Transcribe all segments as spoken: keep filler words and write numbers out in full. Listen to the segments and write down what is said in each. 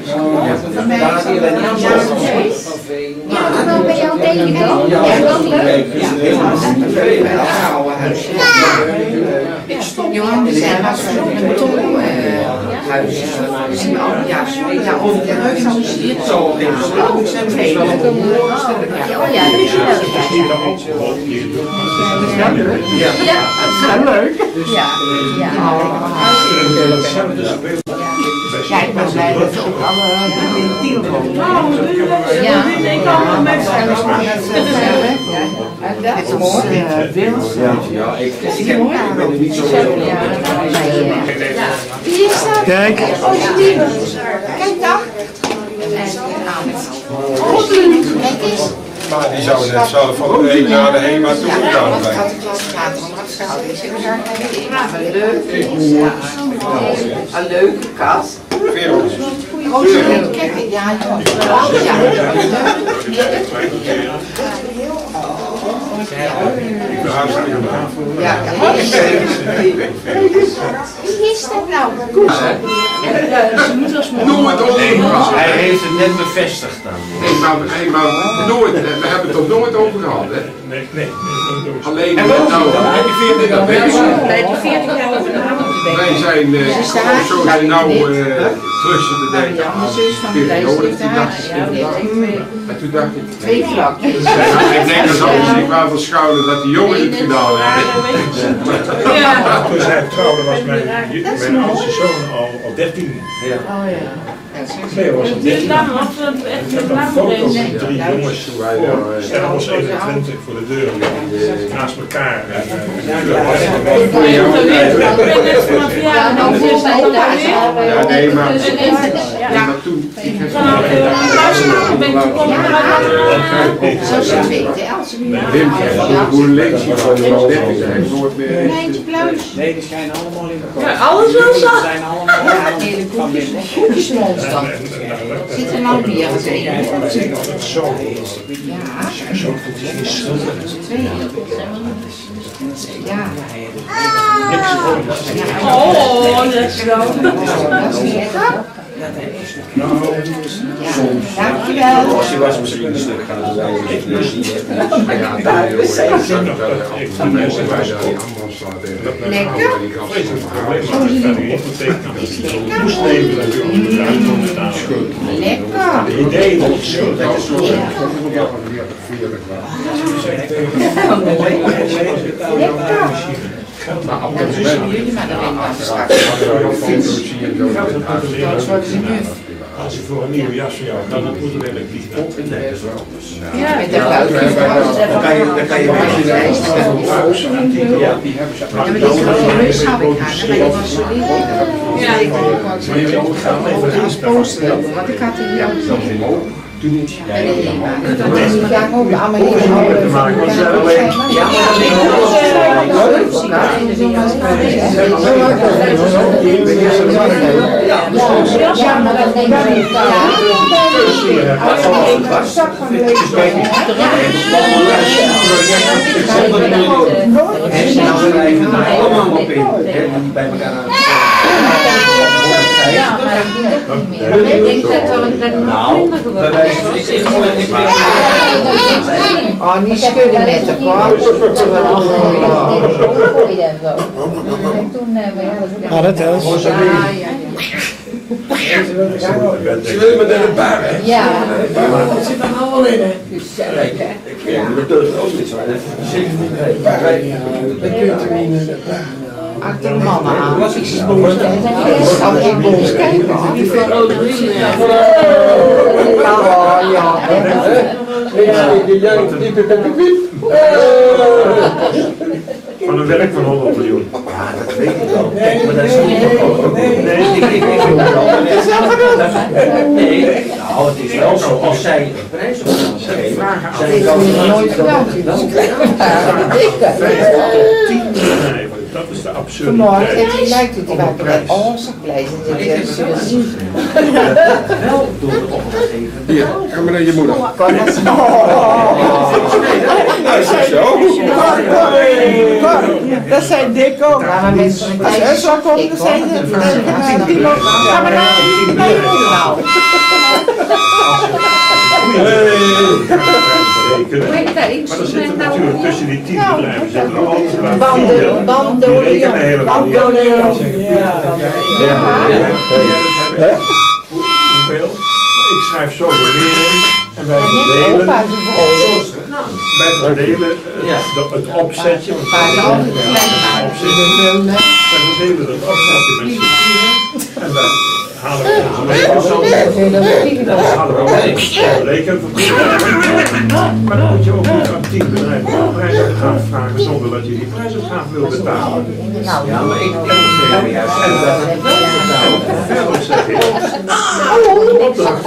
Ja, dan bij jou tegen dan. Ja, dat is leuk. Johan, die zijn was een betonhuis. Ja, ja, over de huis dan zie je het zo. Ik zijn twee. Oh ja, dat is leuk. Dat is wel leuk. Ja, dat is wel leuk. Ja, ja. Ja, ik ben blij dat ze ook alle in het team komen. Ja. Het is mooi. Wils. Ja, ik ben er niet zo heel Wie is dat? Kijk. Kijk dan. Kijk eens. Maar die zou net zelf van de een naar de HEMA toe gaan. Wat gaat de klas praten? Wat zou die zeggen? Een leuke, een leuke kast. Wereld. Kijk, ja, ja. Ik ben hartstikke blij. Ja, Wie is dat nou? Nooit over. Hij heeft het net bevestigd dan. Nee, maar, nee, maar nooit, we hebben het er nooit over gehad, hè? Nee, nee. Alleen, nou, heb je veertien jaar bezig? Wij zijn, uh, zo zijn nou uh, terug te denken aan de periode. En toen dacht ik, twee vlakjes. ik denk dat ze zich wel verschouden dat die jongen het gedaan hebben. Ja. Toen zij trouwde was mijn, mijn oudste zoon al, al dertien. Ja. Oh ja. Nee, was al dertien. Ik heb een foto van drie jongens. Stella was eenentwintig voor de deur, naast elkaar. Ja, nou voor mij daar. Ja, nee, maar, maar toen, ik heb Zo zit weten, als Wim krijgt hoe leeg hij van de dertig zijn, nooit meer. Mijntje pluis. Nee, die schijnen allemaal in elkaar. Ja, alles wel zo. Die zijn allemaal Hele koekjes, koekjesmonster. Zit er nou meer als één? Ja. Ja. Oh, dat is wel. Dat is lekker. Ja, dankjewel. Als je was misschien een stuk gaan zijn, ik dus niet. Ja, daar zijn de mensen waar ze die ambulance laten. Lekker. Lekker. De idee dat je zo dat is zo. Maar op het jullie maar erin laten straks. Dat wordt ze nu. Als je voor een nieuwe jas voor jou kan, dan moet het eigenlijk niet gaan. Ja, met de buiten. Dan kan je dan kan je Ja, maar dit is wel een reushouding aan, dan ga je wel zo leren. Ja, ik ga want ik had er hier ook en die gaan ook allemaal hier houden. Ja, ja, maar dat denk ik allemaal op in, bij elkaar aan. Ja, maar dat niet meer. Ik denk dat er een Nou, bij wijze van ik zeg gewoon ik oh, niet schudden met de paard. Ah, dat is. Ja, ja. Ze willen met een bar, hè? Ja. Dat zit er allemaal in, hè? Gezellig, hè? Ik moet het ook niet zo. Zeker niet. Dat kun je toch niet. Achter de mannen aan. Wat is het boos? Kan ik boos kijken? Die van rode riem. Ja, ja. Van een werk van honderd miljoen. Ja, dat weet ik wel. Maar dat is niet verkocht. Nee, ik ik wil wel. Nee, nou, het is wel zo. Als zij een prijs op gaan geven, zij kan nooit gedaan. Nee, dat is de absurde. Vanmorgen heeft hij lijkt het bij oh, zo blij dat je het zullen zien. Wel door de opgegeven. Hier, ga maar naar je moeder. Dat zijn dik ook. Ja, maar mensen, als er zo komt, dan zijn ze. Ga maar naar je moeder nou. rekenen. Maar er zitten natuurlijk tussen die tien bedrijven zitten er altijd wel Banden, vier. banden, Die rekenen helemaal niet. Hoeveel? Ik schrijf zoveel weer in. En wij verdelen. Wij verdelen het opzetje. We verdelen het opzetje. Wij verdelen het opzetje met z'n vieren. En wij halen we onze rekenen. Dat halen we ook rekenen. Maar dan moet je ook niet aan tien bedrijven een prijsopgave vragen zonder dat je die prijsopgave wil betalen. Ja, maar ik heb juist verder zeg ik. Opdracht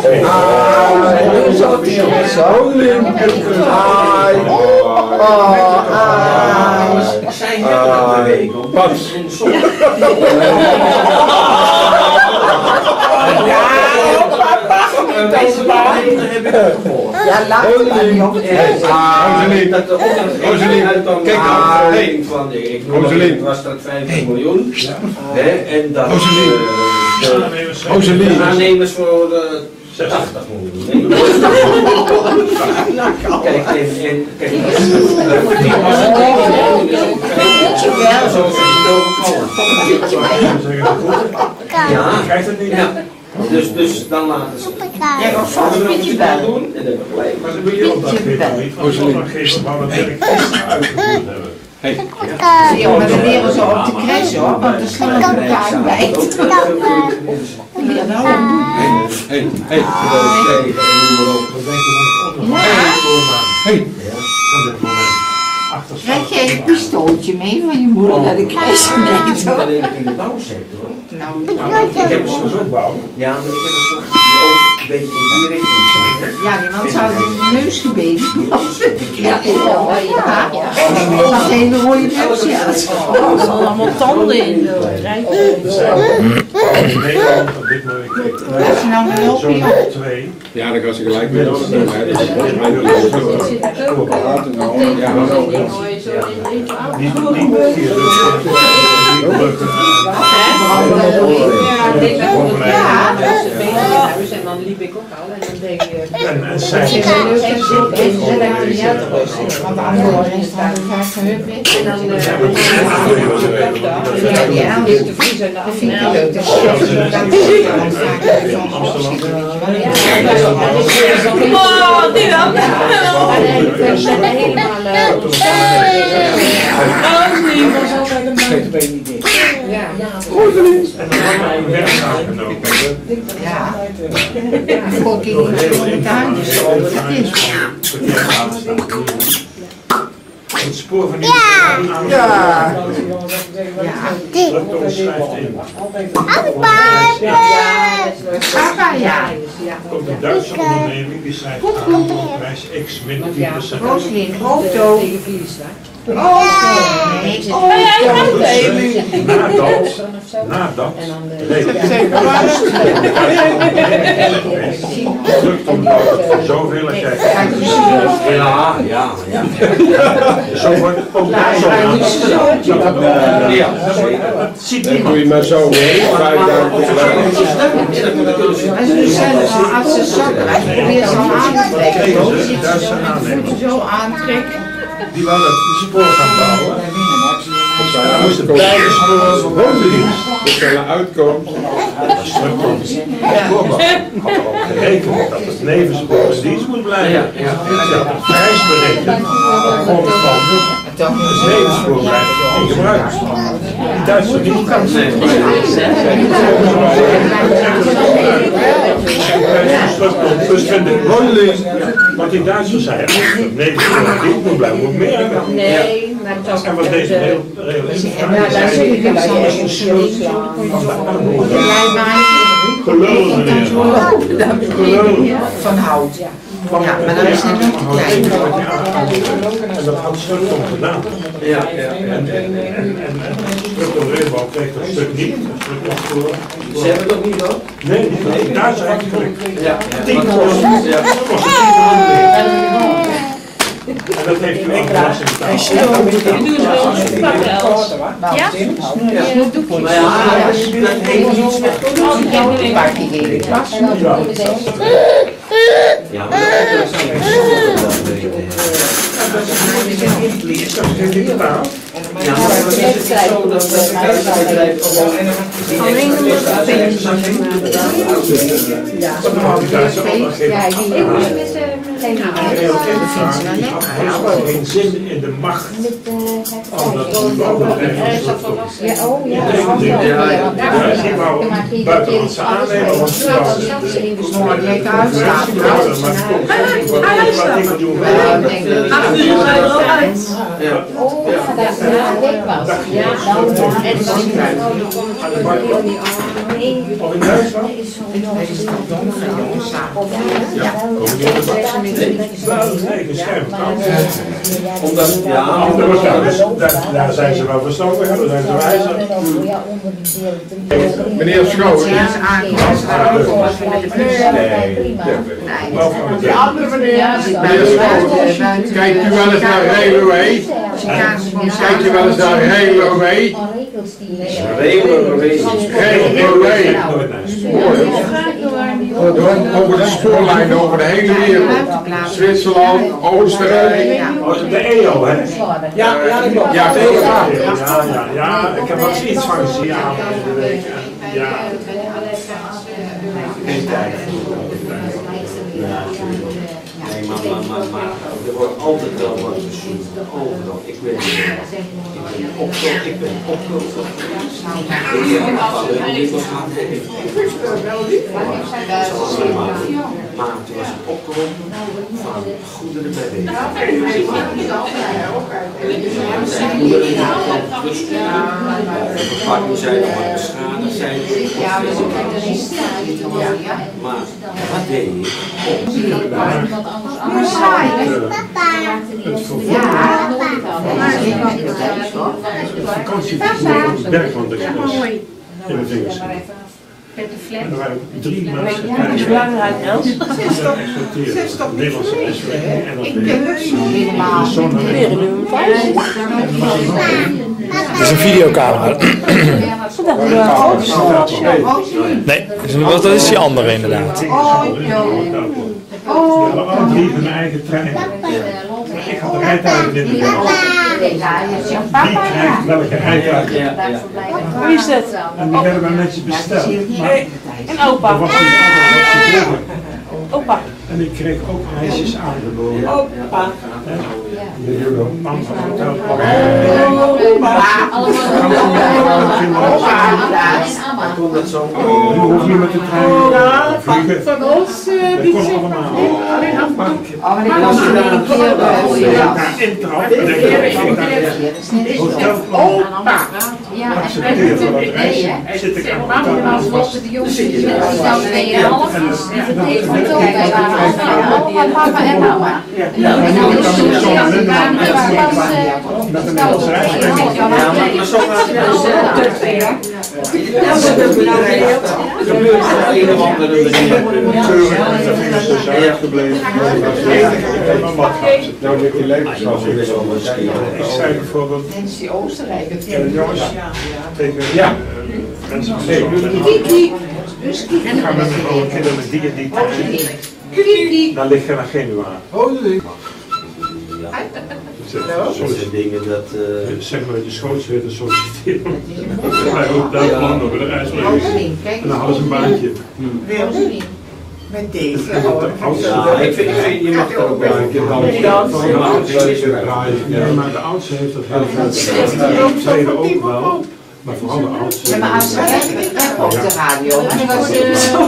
zijn hebben de week. Ja, laat het maar niet op. Dat de opdrachtgever dan kijk nou, van ik noem was dat vijftig miljoen. En dat de aannemers voor tachtig miljoen. Kijk, en kijk, ja, krijgt het niet. Dus, dus dan laten ze Jij was vast een beetje bij. doen en dan blijven. Maar ze wil je opdrachtgever niet, want de opdrachtgever wou het werk uitgevoerd hebben. Ja, maar we leren zo op de crash hoor, want de slaan elkaar kwijt. Ja, nou. Hey, hey, hey. Krijg jij een pistooltje mee van je moeder naar de crash? Nee, Ik zo. ben in de bouwsector. Nou, Ik heb een soort bouw. Ja, maar ik heb een soort ook een beetje in die richting. ja, want ze hadden een neusgebeen. Ja, ja, ja. Dat was een hele rode neus, ja. Er zitten allemaal tanden in. Nederland op dit moment. Als je nou een loopje op. Twee. Ja, dan kan ze gelijk weer op. Niet niet vier. En dan liep ik ook al en dan deed je... En en zij. Want andere mensen staan vaak geheugen weg. En dan... Ja, de vries en de dat vind ik leuk. Dus dat is dan vaak zo'n opschieten, weet je wel. Oh, die dan! We zijn helemaal... Oh, nee, was altijd een buitenbeen idee. Ja, ja. En dan hebben we werkzaken genomen. Ja. Gewoon in de tuin, dus over het is. Het spoor van die bedrijven Ja. drukt ons schrijft in. Papa, ja. Er komt een Duitse onderneming die schrijft aan voor de prijs X min tien procent. Roslin, auto. Oh, nee. Nadat, nadat, drukt om zoveel als jij Ja, ja, ja. zo wordt ook zo Ja, Dan doe je maar zo mee. Als ze zelf als ze zakken, als je probeert ze al aan te trekken, zo zit ze zo met de voeten zo aantrekken. die wou dat spoor gaan bouwen. Dan moest het spoor Dat er uitkomt. spoorbouw. Had al gerekend dat het nevenspoor in dienst moet blijven. Ze had een prijs berekend op grond van het nevenspoor blijft in gebruik. Die Duitsers die kan zeggen. Dus vind ik wat die Duitsers zeiden, dat nevenspoor in dienst moet blijven, moet meer hebben. Nee, maar het En wat deze heel realistisch Ja, daar zit ik dan zo in de schuld. Jij maakt gelul meneer. van hout. Ja, maar dan is het nog te klein. En dat had Schuttom gedaan. ja, ja. En, en, en, en, en Schuttom Reerbouw kreeg dat stuk niet. Dat stuk was voor. Ze hebben het ook niet hoor. Nee, niet. Daar is eigenlijk Ja, tien procent. Dat kost tien procent. En dat heeft u ook belasting betaald. Ik doe het wel als een pakels. Ja? Maar ja, dat heeft niets met Pak die hele klas. Ja. Ja, maar dat zijn geen scholen dat weten. Dat is niet gedaan. Ja, maar dan is het niet zo dat het bedrijf gewoon alleen nog maar geen zin in de macht. Ja, oh ja. Buitenlandse aannemer was Maar die heeft uitslaat. Oh, dat is een week was. Ja, dan en dan of in Duitsland? Nee, geschermd. Omdat, ja, Anders, daar, daar zijn ze wel verstandig, daar zijn ze wijzer. Meneer Schouwen. Ja, is aangekomen met de bus. de andere meneer. Meneer Schouwen, kijkt u wel eens naar Railway? Kijkt u wel eens naar Railway? Railway. Railway. Over de spoorlijnen over de hele wereld. Zwitserland, Oostenrijk. De E O, hè? Ja, ja, dat klopt. Ja, heel graag. Ja, ja, ja, ik heb wel eens iets van gezien aangekomen de week. Ja. Geen tijd. Ja, nee, maar, maar, maar, maar er wordt altijd wel wat gezien. Overal. Ik ben optocht, ik ben optocht. Maar toen was het opgeroepen van goederen bij de goederen die van terugsturen. Verpakkingen zijn nog wat beschadigd zijn. Maar wat deed ik? Vakantie van Bergland Express in de vingers. En er waren drie mensen. Dat is belangrijk, Els. Nederlandse S V en dat Dat is een videocamera. Nee, dat is die andere inderdaad. Die hadden alle drie hun eigen trein. Ik had de rijtuigen in de bus. Wie krijgt welke rijtuigen? Wie is dat? En die werden wij netjes besteld. En opa. Er was dus altijd wat te Opa. En ik kreeg ook reisjes aangeboden. Opa. De man van het hotel kwam. Komt dat zo? Je hoeft niet met de trein vliegen. Van ons, Dat kon allemaal. alleen afmaken. Naar Intrap. Hotel Opa. accepteert voor dat reisje. Zit ik aan de tafel vast. Papa en mama. Met een Nederlandse reis. Ja, maar zo gaat het. Gebeurt er een of andere manier. Keurig met de vingers tussen uitgebleven. Nou, met die levenslas. Ik zei bijvoorbeeld, Nancy Oostenrijk. jongens, tegen ja, mensen gezond. Ik ga met mijn oude kinderen met die en die trein. Dan ligt je naar Genua. Dat zijn dingen dat... Zeg maar dat je schootswetten solliciteren. Wij ook daar plan over de reis. En dan hadden ze een baantje. Met deze. Ja, ik vind, ik vind je mag er ook wel een keer Nee, maar de oudste heeft dat heel veel. Zij ook wel. Maar vooral de oudste. Ja, maar als ze echt op de radio. En die was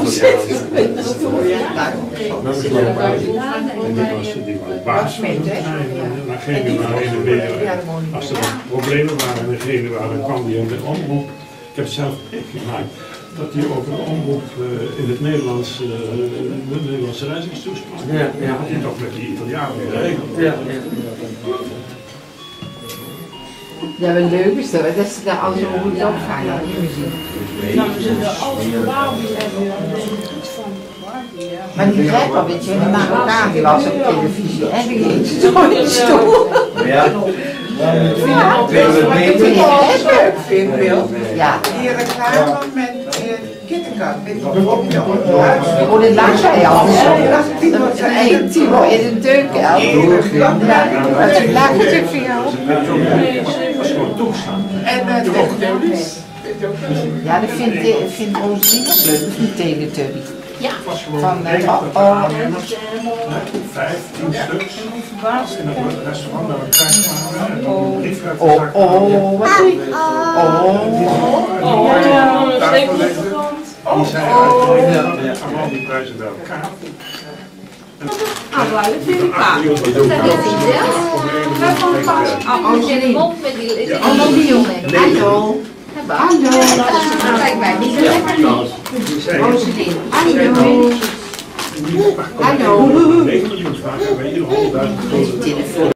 En die was die baas van de trein. Naar Genua heen en weer. Als er problemen waren in Genua, dan kwam die in de omroep. Ik heb het zelf gemaakt. Dat hij over de omroep uh, in het Nederlands, uh, de Nederlandse reizigers toesprak. Ja, ja. Dat had hij toch met die Italianen geregeld. Ja, ja. Ja, wat leuk is dat, dat ze daar al zo goed opgaan. Ja, maar die rapper, weet je, die Marokkaan, die was op televisie en die ging zo in de stoel. Ja. Ja, Willen we het weten? ja. Die reclame met uh, Oh, dit laat jij al. Hey, Timo, is een deuk, hè? Ja, dat is een laag stuk voor jou. Ja, dat vindt, vindt onze ding ook leuk, die Teletubby. Ja. Van, uh, oh, oh. vijftien stuks. In een restaurant dat we krijgen. Oh, oh, wat doe je? Oh, oh, ja. Die zijn uit allemaal die prijzen bij elkaar. Ah, dat vind ik waar. Dat is wel. We gaan pas. Oh, je mond met die. Hallo, Biel. Hallo. Hallo. Kijk mij, die zijn lekker niet. Rosalien. Hallo. Hallo. negen miljoen vragen bij ieder honderdduizend.